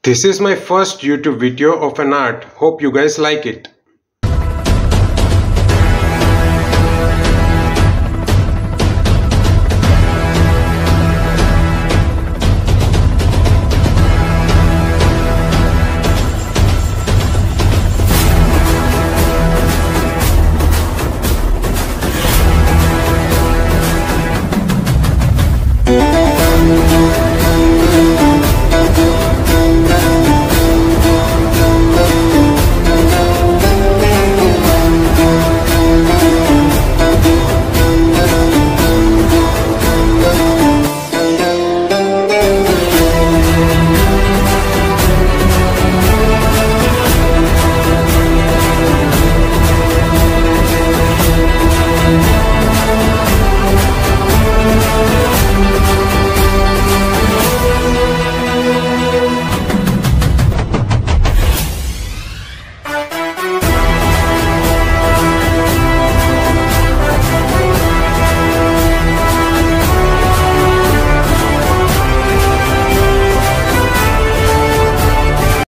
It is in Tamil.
This is my first YouTube video of an art. Hope you guys like it.